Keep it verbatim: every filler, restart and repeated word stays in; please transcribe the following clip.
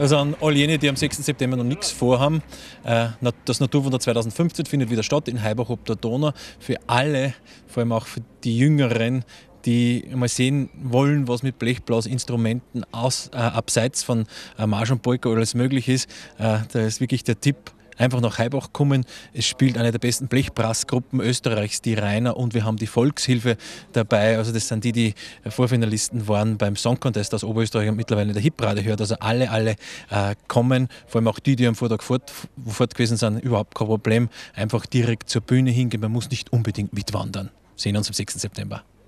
Also an all jene, die am sechsten September noch nichts vorhaben, äh, das Naturwunder zweitausendfünfzehn findet wieder statt in Heibach ob der Donau. Für alle, vor allem auch für die Jüngeren, die mal sehen wollen, was mit Blechblasinstrumenten aus, äh, abseits von äh, Marsch und Polka alles möglich ist. Äh, da ist wirklich der Tipp, einfach nach Heibach kommen. Es spielt eine der besten Blechbrassgruppen Österreichs, die Rainer, und wir haben die Volkshilfe dabei. Also das sind die, die Vorfinalisten waren beim Song Contest aus Oberösterreich und mittlerweile in der Hitrate hört. Also alle, alle äh, kommen, vor allem auch die, die am Vortag fort, fort gewesen sind, überhaupt kein Problem. Einfach direkt zur Bühne hingehen, man muss nicht unbedingt mitwandern. Sehen uns am sechsten September.